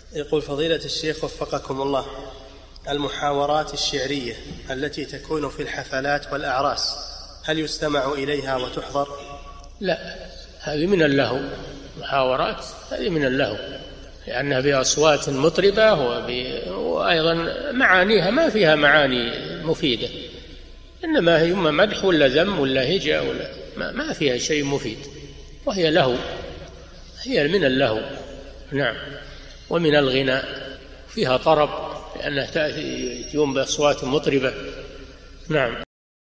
يقول فضيلة الشيخ وفقكم الله، المحاورات الشعرية التي تكون في الحفلات والأعراس هل يستمع إليها وتحضر؟ لا، هذه من اللهو. محاورات هذه من اللهو، لأنها بأصوات مطربة وأيضا معانيها ما فيها معاني مفيدة، إنما هي مدح ولا ذم ولا هجاء ولا ما فيها شيء مفيد، وهي لهو، هي من اللهو. نعم. ومن الغناء فيها طرب لأنها تأتي بأصوات مطربة. نعم.